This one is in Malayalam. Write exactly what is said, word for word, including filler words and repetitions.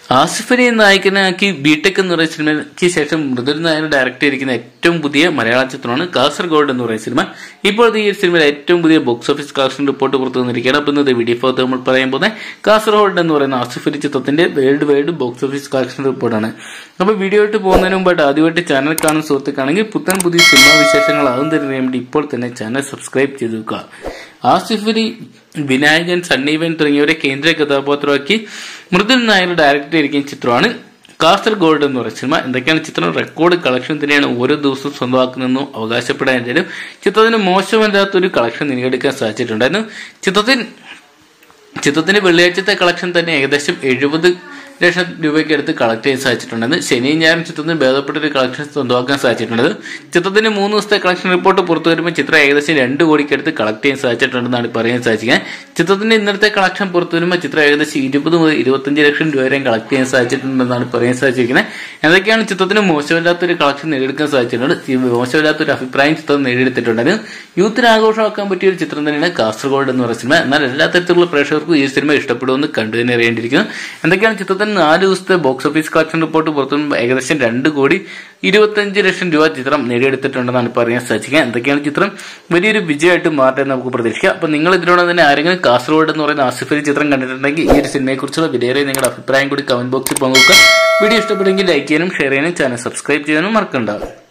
ആസിഫിനെ നായകനാക്കി ബിടെക് എന്ന് പറയുന്ന സിനിമയ്ക്ക് ശേഷം മൃദുൽ നായർ ഡയറക്ട് ചെയ്തിരിക്കുന്ന ഏറ്റവും പുതിയ മലയാള ചിത്രമാണ് കാസർഗോൾഡ് എന്ന് പറയുന്ന സിനിമ. ഇപ്പോഴത്തെ ഈ സിനിമയിൽ ഏറ്റവും പുതിയ ബോക്സ് ഓഫീസ് കളക്ഷൻ റിപ്പോർട്ട് പുറത്തു വന്നിരിക്കുകയാണ്. അപ്പോൾ ഇന്നത്തെ വീഡിയോ ഭാഗത്ത് നമ്മൾ പറയാൻ പോകുന്നത് കാസർഗോൾഡ് എന്ന് പറയുന്ന ആസിഫ് അലി ചിത്രത്തിന്റെ world wide box office collection റിപ്പോർട്ടാണ്. അപ്പോൾ വീഡിയോ ആയിട്ട് പോകുന്നതിന് മുമ്പായിട്ട് ആദ്യമായിട്ട് ചാനൽ കാണുന്ന സുഹൃത്തുക്കാണെങ്കിൽ പുത്തൻ പുതിയ സിനിമാ വിശേഷങ്ങൾ ആകും തരുന്നതിന് വേണ്ടി ഇപ്പോൾ തന്നെ ചാനൽ സബ്സ്ക്രൈബ് ചെയ്ത് വെക്കുക. ആസിഫ് അലി, വിനായകൻ, സണ്ണീവൻ തുടങ്ങിയവരെ കേന്ദ്ര കഥാപാത്രമാക്കി മൃദുൽ നായർ ഡയറക്ട് ചെയ്തിരിക്കുന്ന ചിത്രമാണ് കാസർഗോൾഡ് എന്ന് പറയുന്ന സിനിമ. എന്തൊക്കെയാണ് ചിത്രം? റെക്കോർഡ് കളക്ഷൻ തന്നെയാണ് ഓരോ ദിവസവും സ്വന്തമാക്കുന്നതെന്നും അവകാശപ്പെടാനും ചിത്രത്തിന് മോശമല്ലാത്തൊരു കളക്ഷൻ നേടിയെടുക്കാൻ സാധിച്ചിട്ടുണ്ടായിരുന്നു. ചിത്രത്തിൽ ചിത്രത്തിന്റെ വെള്ളിയാഴ്ചത്തെ കളക്ഷൻ തന്നെ ഏകദേശം എഴുപത് ലക്ഷം രൂപയ്ക്ക് അടുത്ത് കളക്ട് ചെയ്യാൻ സാധിച്ചിട്ടുണ്ടെന്ന്. ശനിയും ഞായറും ചിത്രത്തിന് ഭേദപ്പെട്ട ഒരു കളക്ഷൻ സ്വന്തമാക്കാൻ സാധിച്ചിട്ടുണ്ട്. ചിത്രത്തിന്റെ മൂന്ന് ദിവസത്തെ കളക്ഷൻ റിപ്പോർട്ട് പുറത്തു വരുമ്പോൾ ചിത്രം ഏകദേശം രണ്ട് കോടിക്ക് അടുത്ത് കളക്ട് ചെയ്യാൻ സാധിച്ചിട്ടുണ്ടെന്നാണ് പറയാൻ സാധിക്കുക. ചിത്രത്തിന്റെ ഇന്നത്തെ കളക്ഷൻ പുറത്തു വരുമ്പോൾ ചിത്രം ഏകദേശം ഇരുപത് മുതൽ ഇരുപത്തഞ്ച് ലക്ഷം രൂപ വരെയും കളക്ട് ചെയ്യാൻ സാധിച്ചിട്ടുണ്ടെന്നാണ് പറയാൻ സാധിച്ചിരിക്കുന്നത്. എന്തൊക്കെയാണ് ചിത്രത്തിന് മോശമില്ലാത്തൊരു കളക്ഷൻ നേടിയെടുക്കാൻ സാധിച്ചിട്ടുണ്ട്? മോശമില്ലാത്തൊരു അഭിപ്രായം ചിത്രം നേടിയെടുത്തിട്ടുണ്ടെന്ന്. യൂത്തിന് ആഘോഷമാക്കാൻ പറ്റിയ ഒരു ചിത്രം തന്നെയാണ് കാസർഗോൾഡ് എന്ന് പറയുന്ന സിനിമ. എന്നാൽ എല്ലാ തരത്തിലുള്ള പ്രേക്ഷകർക്കും ഈ സിനിമ ഇഷ്ടപ്പെടുമെന്ന് കണ്ടു തന്നെ അറിയേണ്ടിയിരിക്കുന്നു. എന്തൊക്കെയാണ് ചിത്രത്തിന് നാല് ദിവസത്തെ ബോക്സ് ഓഫീസ് കളക്ഷൻ റിപ്പോർട്ട് പുറത്തു ഏകദേശം രണ്ട് കോടി ഇരുപത്തഞ്ച് ലക്ഷം രൂപ ചിത്രം നേടിയെടുത്തിട്ടുണ്ടെന്നാണ് പറയാൻ സാധിക്കുക. എന്തൊക്കെയാണ് ചിത്രം വലിയൊരു വിജയമായിട്ട് മാറട്ടെ നമുക്ക് പ്രതീക്ഷിക്കാം. അപ്പൊ നിങ്ങൾ ഇതിനോട് തന്നെ ആരെങ്കിലും കാസർഗോഡ് എന്ന് പറയുന്ന ആസിഫ് അലി ചിത്രം കണ്ടിട്ടുണ്ടെങ്കിൽ ഈ ഒരു സിനിമയെ കുറിച്ചുള്ള വിലയേറിയ നിങ്ങളുടെ അഭിപ്രായം കൂടി കമന്റ് ബോക്സിൽ പങ്കുവെക്കുക. വീഡിയോ ഇഷ്ടപ്പെടുമെങ്കിൽ ലൈക്ക് ചെയ്യാനും ഷെയർ ചെയ്യാനും ചാനൽ സബ്സ്ക്രൈബ് ചെയ്യാനും മറക്കണ്ട.